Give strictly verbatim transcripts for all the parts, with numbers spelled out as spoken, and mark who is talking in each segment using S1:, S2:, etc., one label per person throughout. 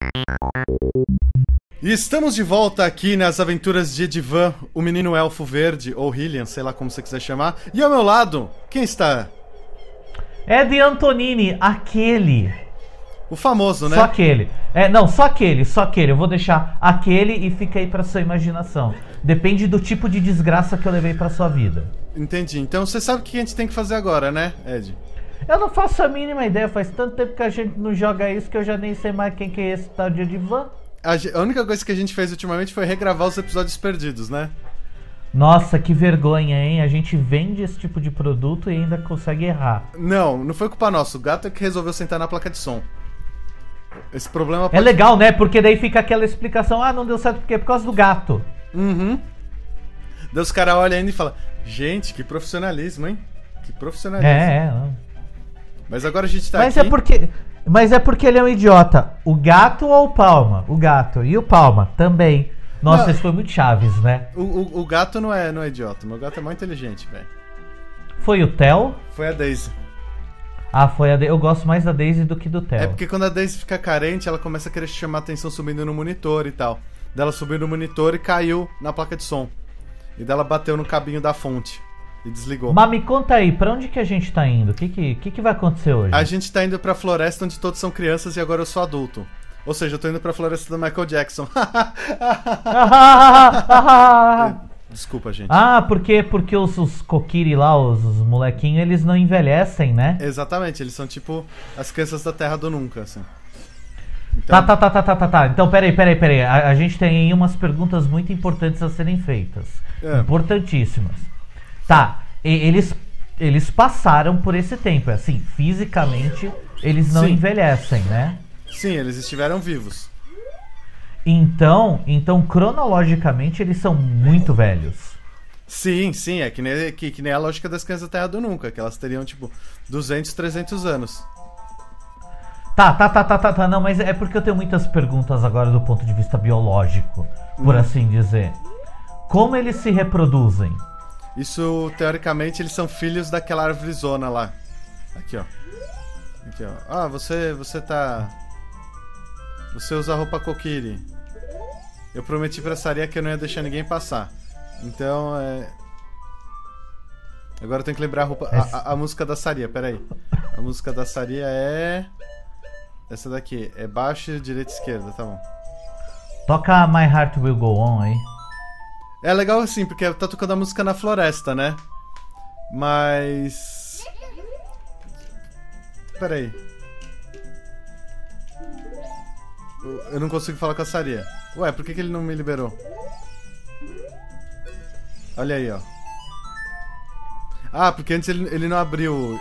S1: E estamos de volta aqui nas aventuras de Edivan, o menino elfo verde, ou Hylian, sei lá como você quiser chamar. E ao meu lado, quem está?
S2: Ed Antonini, aquele.
S1: O famoso, né?
S2: Só aquele. É, não, só aquele, só aquele. Eu vou deixar aquele e fica aí pra sua imaginação. Depende do tipo de desgraça que eu levei pra sua vida.
S1: Entendi. Então você sabe o que a gente tem que fazer agora, né, Ed?
S2: Eu não faço a mínima ideia. Faz tanto tempo que a gente não joga isso que eu já nem sei mais quem que é esse tal de Edivan.
S1: A, a única coisa que a gente fez ultimamente foi regravar os episódios perdidos, né?
S2: Nossa, que vergonha, hein? A gente vende esse tipo de produto e ainda consegue errar.
S1: Não, não foi culpa nossa. O gato é que resolveu sentar na placa de som. Esse problema pode...
S2: É legal, né? Porque daí fica aquela explicação. Ah, não deu certo porque é por causa do gato.
S1: Uhum. Daí os caras olham ainda e falam: gente, que profissionalismo, hein? Que profissionalismo.
S2: É, é. Não.
S1: Mas agora a gente tá
S2: Mas
S1: aqui...
S2: é porque... Mas é porque ele é um idiota. O gato ou o Palma? O gato. E o Palma também. Nossa,
S1: não,
S2: isso foi muito Chaves, né?
S1: O, o, o gato não é, não é idiota. Meu gato é muito inteligente, velho.
S2: Foi o Theo?
S1: Foi a Daisy.
S2: Ah, foi a Daisy. Eu gosto mais da Daisy do que do Theo.
S1: É porque quando a Daisy fica carente, ela começa a querer chamar atenção subindo no monitor e tal. Daí ela subiu no monitor e caiu na placa de som. E daí ela bateu no cabinho da fonte. E desligou.
S2: Mas me conta aí, pra onde que a gente tá indo? O que que, que que vai acontecer hoje?
S1: A gente tá indo pra floresta onde todos são crianças e agora eu sou adulto. Ou seja, eu tô indo pra floresta do Michael Jackson. Desculpa, gente.
S2: Ah, porque, porque os, os Kokiri lá, os, os molequinhos, eles não envelhecem, né?
S1: Exatamente, eles são tipo as crianças da Terra do Nunca, assim.
S2: Então... Tá, tá, tá, tá, tá, tá, tá. Então, peraí, peraí, peraí. A, a gente tem aí umas perguntas muito importantes a serem feitas. É. Importantíssimas. Tá, e, eles, eles passaram por esse tempo, assim, fisicamente eles não Sim. envelhecem, né?
S1: Sim, eles estiveram vivos.
S2: Então, então, cronologicamente, eles são muito velhos.
S1: Sim, sim, é que nem, que, que nem a lógica das crianças da Terra do Nunca, que elas teriam, tipo, duzentos, trezentos anos.
S2: Tá, tá, tá, tá, tá, tá, não, mas é porque eu tenho muitas perguntas agora do ponto de vista biológico, por hum. assim dizer. Como eles se reproduzem?
S1: Isso, teoricamente, eles são filhos daquela árvorezona lá. Aqui, ó. Aqui, ó. Ah, você, você tá... Você usa roupa Kokiri. Eu prometi pra Saria que eu não ia deixar ninguém passar. Então, é... Agora eu tenho que lembrar a roupa... A, a, a música da Saria, peraí. A música da Saria é... Essa daqui. É baixo, direita e esquerda, tá bom.
S2: Toca My Heart Will Go On aí.
S1: É legal assim, porque tá tocando a música na floresta, né? Mas... Pera aí. Eu não consigo falar com a Saria. Ué, por que, que ele não me liberou? Olha aí, ó. Ah, porque antes ele, ele não abriu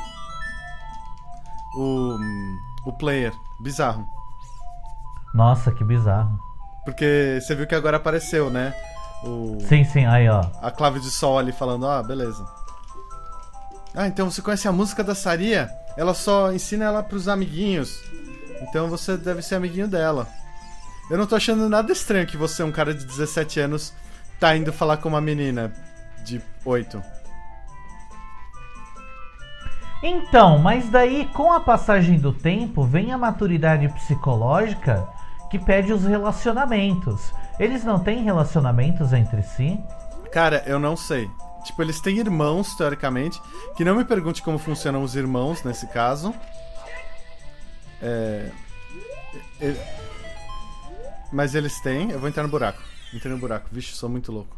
S1: o, o player. Bizarro.
S2: Nossa, que bizarro.
S1: Porque você viu que agora apareceu, né? O...
S2: Sim, sim, aí ó.
S1: A clave de sol ali falando, ah, beleza. Ah, então você conhece a música da Saria? Ela só ensina ela pros amiguinhos. Então você deve ser amiguinho dela. Eu não tô achando nada estranho que você, um cara de dezessete anos, tá indo falar com uma menina de oito.
S2: Então, mas daí com a passagem do tempo vem a maturidade psicológica que pede os relacionamentos. Eles não têm relacionamentos entre si?
S1: Cara, eu não sei. Tipo, eles têm irmãos, teoricamente. Que não me pergunte como funcionam os irmãos nesse caso. É... é... Mas eles têm... Eu vou entrar no buraco. Entrei no buraco. Vixe, sou muito louco.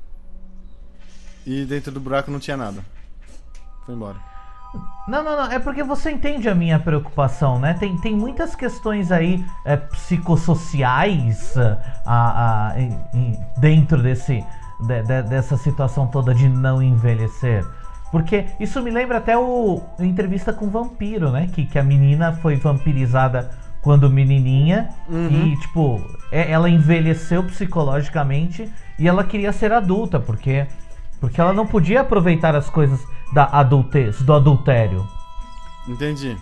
S1: E dentro do buraco não tinha nada. Foi embora.
S2: Não, não, não. É porque você entende a minha preocupação, né? Tem, tem muitas questões aí é, psicossociais a, a, em, em, dentro desse, de, de, dessa situação toda de não envelhecer. Porque isso me lembra até o a entrevista com o vampiro, né? Que, que a menina foi vampirizada quando menininha. Uhum. E, tipo, é, ela envelheceu psicologicamente e ela queria ser adulta, porque, porque ela não podia aproveitar as coisas da adultez, do adultério.
S1: Entendi.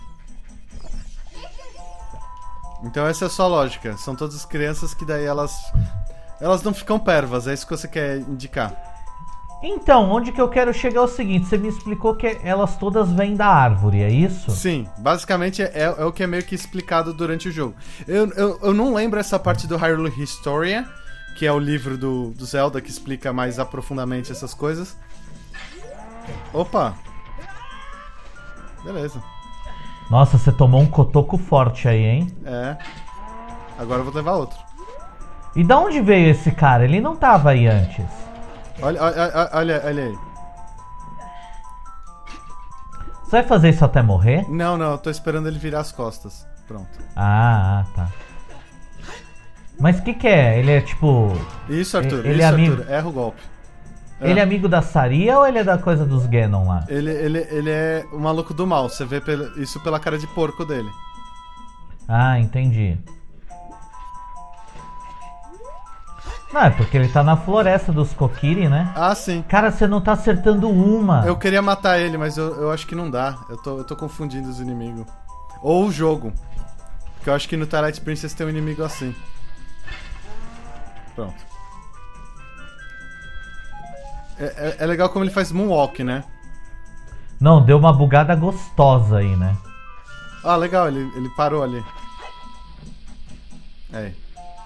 S1: Então essa é a sua lógica. São todas as crianças que daí elas... Elas não ficam pervas, é isso que você quer indicar.
S2: Então, onde que eu quero chegar é o seguinte, você me explicou que elas todas vêm da árvore, é isso?
S1: Sim, basicamente é, é o que é meio que explicado durante o jogo. Eu, eu, eu não lembro essa parte do Hyrule Historia, que é o livro do, do Zelda que explica mais aprofundadamente essas coisas. Opa! Beleza.
S2: Nossa, você tomou um cotoco forte aí, hein?
S1: É. Agora eu vou levar outro.
S2: E da onde veio esse cara? Ele não tava aí antes.
S1: Olha, olha, olha, olha aí.
S2: Você vai fazer isso até morrer?
S1: Não, não, eu tô esperando ele virar as costas. Pronto.
S2: Ah, tá. Mas o que que é? Ele é tipo...
S1: Isso, Arthur,
S2: ele
S1: isso,
S2: é amigo...
S1: Arthur, erra o golpe.
S2: Ele é amigo da Saria ou ele é da coisa dos Ganon lá?
S1: Ele, ele, ele é o maluco do mal, você vê pela, isso pela cara de porco dele.
S2: Ah, entendi. Não, é porque ele tá na floresta dos Kokiri, né?
S1: Ah, sim.
S2: Cara, você não tá acertando uma.
S1: Eu queria matar ele, mas eu, eu acho que não dá. Eu tô, eu tô confundindo os inimigos. Ou o jogo. Porque eu acho que no Twilight Princess tem um inimigo assim. Pronto. É, é, é legal como ele faz moonwalk, né?
S2: Não, deu uma bugada gostosa aí, né?
S1: Ah, legal, ele, ele parou ali. Aí.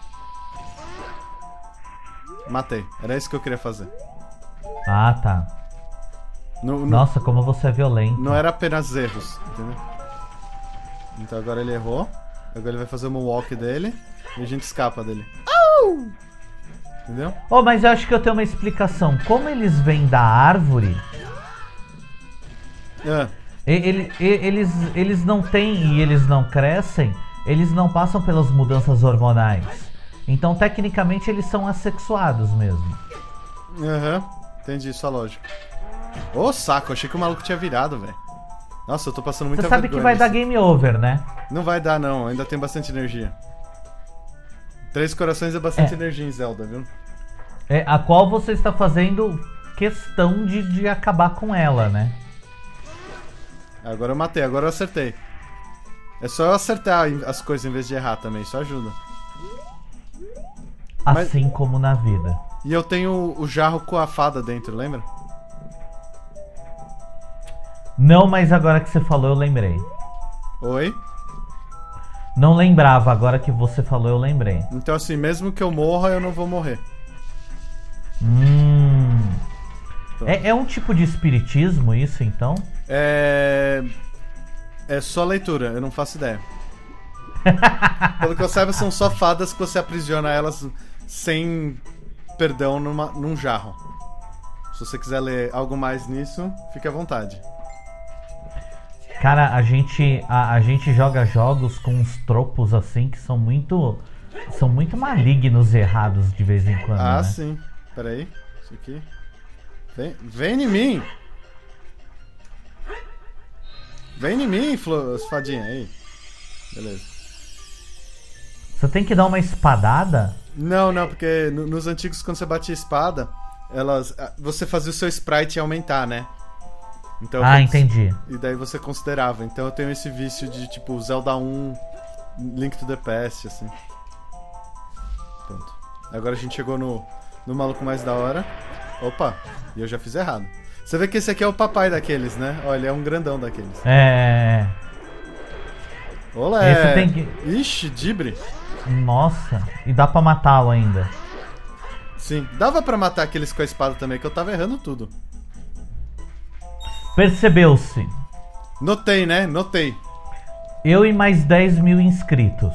S1: Matei. Era isso que eu queria fazer.
S2: Ah, tá.
S1: No, no,
S2: Nossa, como você é violento.
S1: Não era apenas erros, entendeu? Então agora ele errou. Agora ele vai fazer o moonwalk dele. E a gente escapa dele. Au! Entendeu?
S2: Oh, mas eu acho que eu tenho uma explicação. Como eles vêm da árvore...
S1: É.
S2: Ele, eles, eles não têm e eles não crescem, eles não passam pelas mudanças hormonais. Então, tecnicamente, eles são assexuados mesmo.
S1: Aham, uhum. Entendi sua lógica. Ô, saco, achei que o maluco tinha virado, velho. Nossa, eu tô passando muita
S2: Você sabe que vai
S1: nisso.
S2: dar game over, né?
S1: Não vai dar, não. Ainda tem bastante energia. Três corações é bastante
S2: é.
S1: energia em Zelda, viu?
S2: É, a qual você está fazendo questão de, de acabar com ela, né?
S1: Agora eu matei, agora eu acertei. É só eu acertar as coisas em vez de errar também, isso ajuda.
S2: Assim
S1: Mas...
S2: como na vida.
S1: E eu tenho o jarro com a fada dentro, lembra?
S2: Não, mas agora que você falou eu lembrei.
S1: Oi?
S2: Não lembrava, agora que você falou eu lembrei.
S1: Então assim, mesmo que eu morra, eu não vou morrer.
S2: Hum... É, é um tipo de espiritismo isso, então?
S1: É... É só leitura, eu não faço ideia. Pelo que eu saiba, são só fadas que você aprisiona elas sem perdão numa, num jarro. Se você quiser ler algo mais nisso, fique à vontade.
S2: Cara, a gente, a, a gente joga jogos com uns tropos assim que são muito... São muito malignos e errados de vez em quando,
S1: Ah,
S2: né?
S1: sim. Pera aí. Isso aqui. Vem, vem em mim! Vem em mim, Flo, fadinha. Aí. Beleza.
S2: Você tem que dar uma espadada?
S1: Não, não, porque no, nos antigos, quando você batia espada, elas, você fazia o seu sprite aumentar, né? Então,
S2: ah, entendi.
S1: E daí você considerava. Então eu tenho esse vício de, tipo, Zelda um, Link to the Past, assim. Pronto. Agora a gente chegou no, no maluco mais da hora. Opa, e eu já fiz errado. Você vê que esse aqui é o papai daqueles, né? Olha, ele é um grandão daqueles.
S2: É...
S1: Olé!
S2: Esse tem que...
S1: Ixi, Dibre.
S2: Nossa, e dá pra matá-lo ainda.
S1: Sim, dava pra matar aqueles com a espada também, que eu tava errando tudo.
S2: Percebeu-se.
S1: Notei, né? Notei.
S2: Eu e mais dez mil inscritos.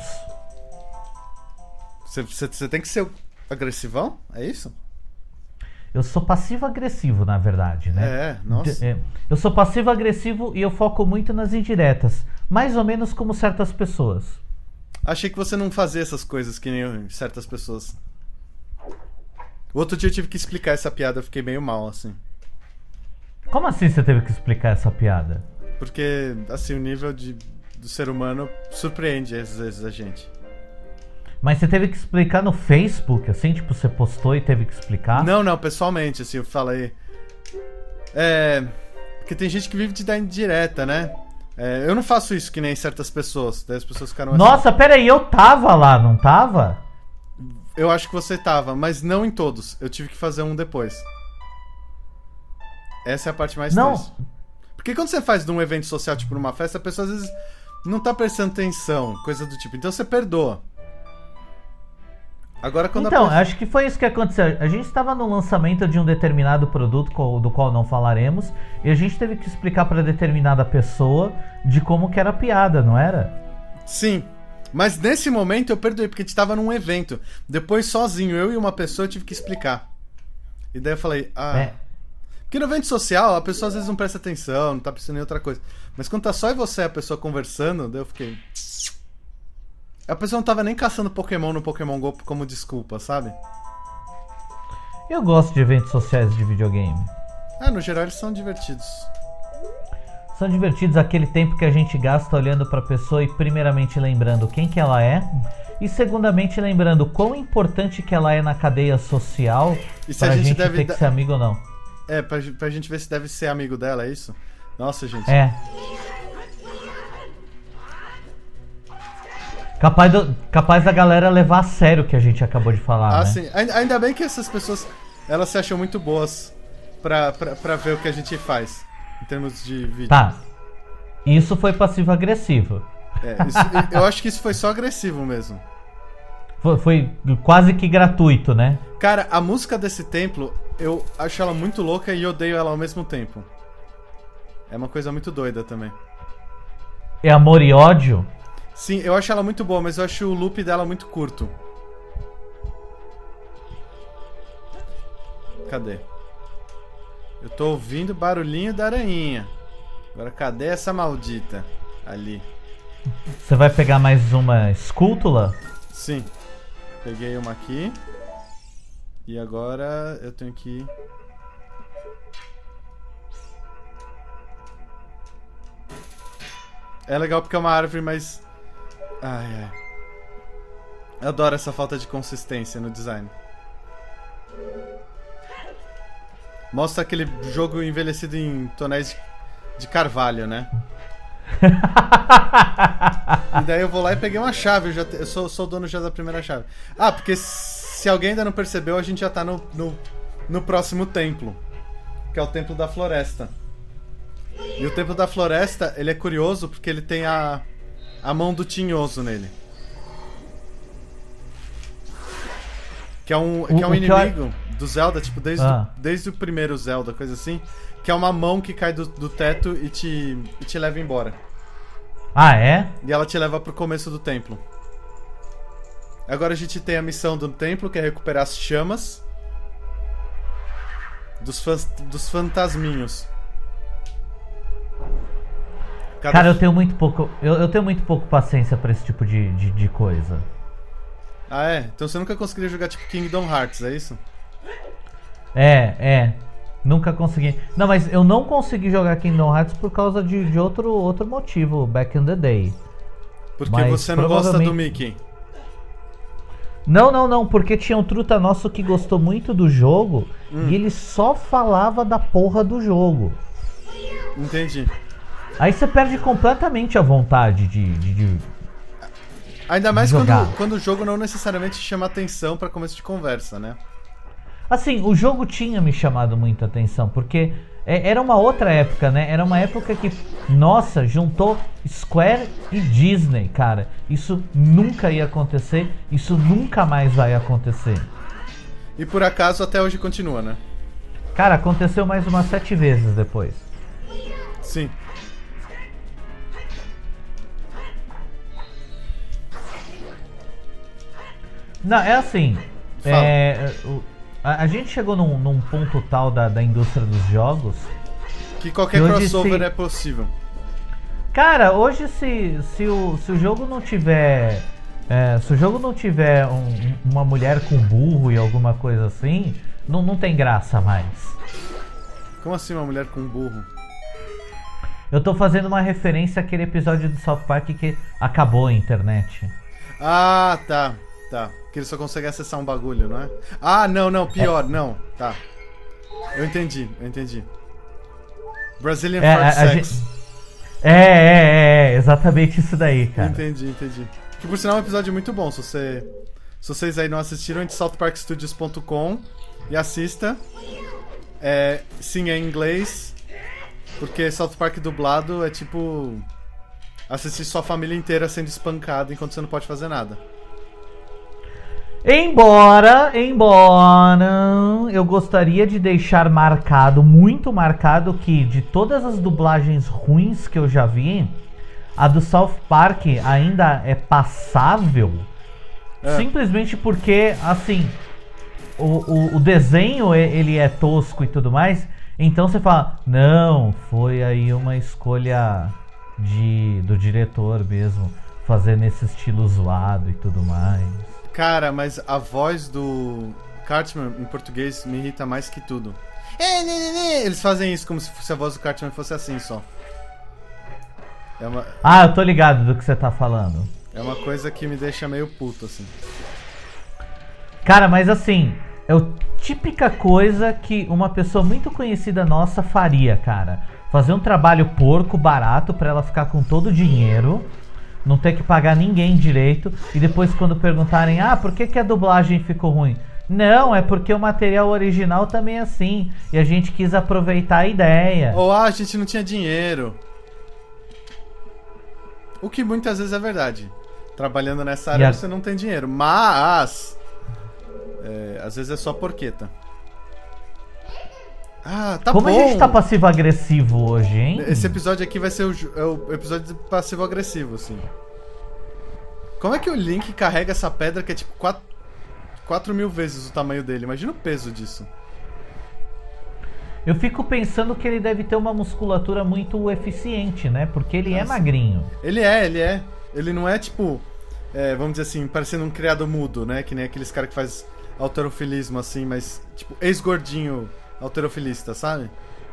S1: Você tem que ser agressivão? É isso?
S2: Eu sou passivo-agressivo, na verdade, né?
S1: É, nossa.
S2: De, é, eu sou passivo-agressivo e eu foco muito nas indiretas. Mais ou menos como certas pessoas.
S1: Achei que você não fazia essas coisas que nem certas pessoas. O outro dia eu tive que explicar essa piada, eu fiquei meio mal, assim.
S2: Como assim você teve que explicar essa piada?
S1: Porque, assim, o nível de, do ser humano surpreende às vezes a gente.
S2: Mas você teve que explicar no Facebook, assim? Tipo, você postou e teve que explicar?
S1: Não, não, pessoalmente, assim, eu falei... É... Porque tem gente que vive de dar indireta, né? É, eu não faço isso que nem certas pessoas. Daí as pessoas ficaram assim...
S2: Nossa, peraí, eu tava lá, não tava?
S1: Eu acho que você tava, mas não em todos. Eu tive que fazer um depois. Essa é a parte mais
S2: Não.
S1: triste. Porque quando você faz de um evento social, tipo numa festa, a pessoa às vezes não tá prestando atenção, coisa do tipo. Então você perdoa. Agora quando
S2: Então,
S1: a...
S2: acho que foi isso que aconteceu. A gente estava no lançamento de um determinado produto do qual não falaremos, e a gente teve que explicar para determinada pessoa de como que era a piada, não era?
S1: Sim. Mas nesse momento eu perdoei, porque a gente tava num evento. Depois, sozinho, eu e uma pessoa, eu tive que explicar. E daí eu falei, ah...
S2: É.
S1: Porque no evento social, a pessoa às vezes não presta atenção, não tá pensando em outra coisa. Mas quando tá só eu e você, a pessoa conversando, daí eu fiquei... A pessoa não tava nem caçando Pokémon no Pokémon GO como desculpa, sabe?
S2: Eu gosto de eventos sociais de videogame.
S1: Ah, no geral eles são divertidos.
S2: São divertidos aquele tempo que a gente gasta olhando pra pessoa e primeiramente lembrando quem que ela é, e segundamente lembrando quão importante que ela é na cadeia social
S1: E se a
S2: pra
S1: gente
S2: gente
S1: deve
S2: ter
S1: da-
S2: que ser amigo ou não.
S1: É, pra, pra gente ver se deve ser amigo dela, é isso? Nossa, gente.
S2: É. Capaz, do, capaz da galera levar a sério o que a gente acabou de falar,
S1: Ah,
S2: né?
S1: sim. Ainda ainda bem que essas pessoas, elas se acham muito boas pra, pra, pra ver o que a gente faz, em termos de vídeo.
S2: Tá. Isso foi passivo-agressivo.
S1: É, isso- eu acho que isso foi só agressivo mesmo.
S2: Foi, foi quase que gratuito, né?
S1: Cara, a música desse templo, eu acho ela muito louca e odeio ela ao mesmo tempo. É uma coisa muito doida também.
S2: É amor e ódio?
S1: Sim, eu acho ela muito boa, mas eu acho o loop dela muito curto. Cadê? Eu tô ouvindo barulhinho da aranhinha. Agora cadê essa maldita? Ali.
S2: Você vai pegar mais uma escútula?
S1: Sim. Peguei uma aqui. E agora eu tenho que... É legal porque é uma árvore, mas... Ai, ai. Eu adoro essa falta de consistência no design. Mostra aquele jogo envelhecido em tonéis de carvalho, né? E daí eu vou lá e peguei uma chave. Eu, já te- eu sou, sou dono já da primeira chave. Ah, porque se alguém ainda não percebeu, a gente já tá no, no, no próximo templo, que é o Templo da Floresta. E o Templo da Floresta, ele é curioso porque ele tem a, a mão do Tinhoso nele. Que é um, que é um
S2: o que eu-
S1: inimigo do Zelda, tipo, desde,
S2: Ah.
S1: o, desde o primeiro Zelda, coisa assim. Que é uma mão que cai do, do teto e te, e te leva embora.
S2: Ah, é?
S1: E ela te leva pro começo do templo. Agora a gente tem a missão do templo, que é recuperar as chamas dos, fas- dos fantasminhos. Cada-
S2: Cara, eu tenho muito pouco. Eu, eu tenho muito pouco paciência pra esse tipo de, de, de coisa.
S1: Ah, é? Então você nunca conseguiria jogar tipo Kingdom Hearts, é isso?
S2: É, é. Nunca consegui. Não, mas eu não consegui jogar Kingdom Hearts por causa de, de outro, outro motivo, back in the day.
S1: Porque
S2: Mas
S1: você não gosta do
S2: provavelmente-
S1: Mickey.
S2: Não, não, não, porque tinha um truta nosso que gostou muito do jogo
S1: Hum.
S2: e ele só falava da porra do jogo.
S1: Entendi.
S2: Aí você perde completamente a vontade de. de, de-
S1: Ainda mais
S2: Jogar.
S1: quando, quando o jogo não necessariamente chama atenção pra começo de conversa, né?
S2: Assim, o jogo tinha me chamado muita atenção, porque é- era uma outra época, né? Era uma época que, nossa, juntou Square e Disney, cara. Isso nunca ia acontecer, isso nunca mais vai acontecer.
S1: E por acaso até hoje continua, né?
S2: Cara, aconteceu mais umas sete vezes depois.
S1: Sim.
S2: Não, é assim.
S1: Fala.
S2: é, o- a, a gente chegou num, num ponto tal da, da indústria dos jogos.
S1: Que qualquer
S2: Eu
S1: crossover
S2: disse-
S1: é possível.
S2: Cara, hoje se, se, o, se o jogo não tiver. é, se o jogo não tiver um- uma mulher com burro e alguma coisa assim, não, não tem graça mais.
S1: Como assim uma mulher com um burro?
S2: Eu tô fazendo uma referência àquele episódio do South Park que acabou a internet.
S1: Ah, tá. Tá. Que ele só consegue acessar um bagulho, não é? Ah, não, não. Pior, não. Tá. Eu entendi, eu entendi. Brazilian
S2: É,
S1: Fart
S2: a- a
S1: Sex.
S2: gente- É, é, é, exatamente isso daí, cara.
S1: Entendi, entendi. Que por sinal é um episódio muito bom. Se, você, se vocês aí não assistiram, entre south park studios ponto com e assista. É, sim, é em inglês, porque South Park dublado é tipo assistir sua família inteira sendo espancada enquanto você não pode fazer nada.
S2: Embora, embora, eu gostaria de deixar marcado, muito marcado, que de todas as dublagens ruins que eu já vi, a do South Park ainda é passável, é. Simplesmente porque, assim, o, o, o desenho ele é tosco e tudo mais, então você fala, não, foi aí uma escolha de, do diretor mesmo, fazer nesse estilo zoado e tudo mais.
S1: Cara, mas a voz do Cartman em português me irrita mais que tudo. Eles fazem isso como se fosse a voz do Cartman fosse assim só. É uma...
S2: Ah, eu tô ligado do que você tá falando.
S1: É uma coisa que me deixa meio puto, assim.
S2: Cara, mas assim, é a típica coisa que uma pessoa muito conhecida nossa faria, cara. Fazer um trabalho porco, barato, pra ela ficar com todo o dinheiro, não ter que pagar ninguém direito, e depois quando perguntarem, ah, por que que a dublagem ficou ruim? Não, é porque o material original também é assim, e a gente quis aproveitar a ideia.
S1: Ou, ah, a gente não tinha dinheiro. O que muitas vezes é verdade. Trabalhando nessa área a... você não tem dinheiro, mas... É, às vezes é só porqueta. Ah, tá
S2: Como
S1: bom.
S2: Como a gente tá passivo-agressivo hoje, hein?
S1: Esse episódio aqui vai ser o, é o episódio passivo-agressivo, assim. Como é que o Link carrega essa pedra que é tipo quatro mil vezes o tamanho dele? Imagina o peso disso.
S2: Eu fico pensando que ele deve ter uma musculatura muito eficiente, né? Porque ele Nossa. é magrinho.
S1: Ele é, ele é. Ele não é tipo, é, vamos dizer assim, parecendo um criado mudo, né? Que nem aqueles caras que faz halterofilismo, assim, mas tipo, ex-gordinho halterofilista, sabe?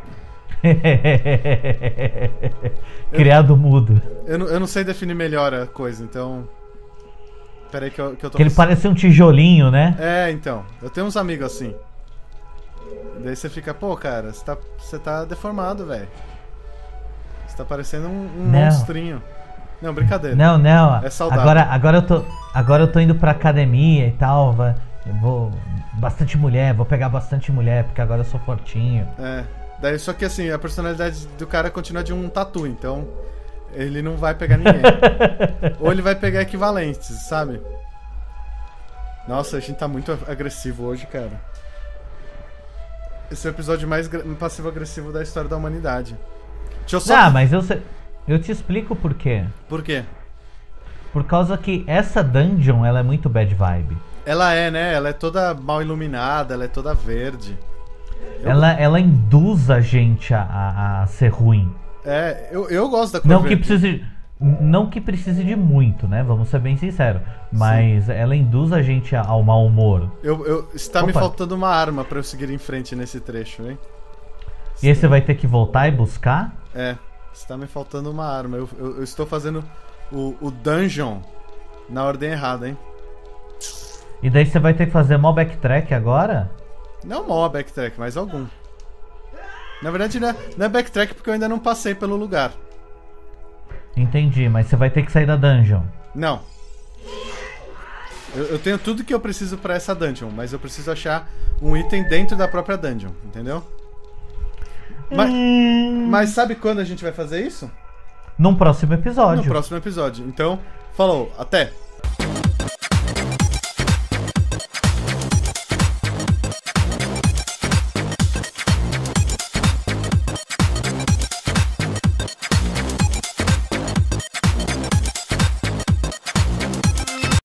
S2: Criado eu, mudo.
S1: Eu não, eu não sei definir melhor a coisa, então... Pera aí que eu, que eu tô...
S2: Que ele parece um tijolinho, né?
S1: É, então. Eu tenho uns amigos assim. Daí você fica, pô, cara, você tá, você tá deformado, velho. Você tá parecendo um, um monstrinho. Não, brincadeira.
S2: Não, não.
S1: É saudável.
S2: Agora, agora, eu tô, agora eu tô indo pra academia e tal. Eu vou... Bastante mulher, vou pegar bastante mulher, porque agora eu sou fortinho.
S1: É. Daí, só que assim, a personalidade do cara continua de um tatu, então... Ele não vai pegar ninguém. Ou ele vai pegar equivalentes, sabe? Nossa, a gente tá muito agressivo hoje, cara. Esse é o episódio mais passivo-agressivo da história da humanidade. Deixa eu só...
S2: Ah, mas eu, eu te explico por quê.
S1: Por quê?
S2: Por causa que essa dungeon, ela é muito bad vibe.
S1: Ela é, né? Ela é toda mal iluminada, ela é toda verde. Eu...
S2: Ela, ela induz a gente a, a, a ser ruim.
S1: É, eu, eu gosto da cor
S2: não
S1: verde.
S2: que precise Não que precise de muito, né? Vamos ser bem sinceros. Mas Sim. ela induz a gente ao mau humor.
S1: Eu, eu, está Opa. me faltando uma arma pra eu seguir em frente nesse trecho, hein?
S2: E aí você vai ter que voltar e buscar?
S1: É, está me faltando uma arma. Eu, eu, eu estou fazendo o, o dungeon na ordem errada, hein?
S2: E daí você vai ter que fazer mó backtrack agora?
S1: Não mó backtrack, mas algum. Na verdade não é, não é backtrack porque eu ainda não passei pelo lugar.
S2: Entendi, mas você vai ter que sair da dungeon.
S1: Não. Eu, eu tenho tudo que eu preciso pra essa dungeon, mas eu preciso achar um item dentro da própria dungeon, entendeu? Mas, hum... mas sabe quando a gente vai fazer isso?
S2: Num próximo episódio.
S1: No próximo episódio. Então, falou, até!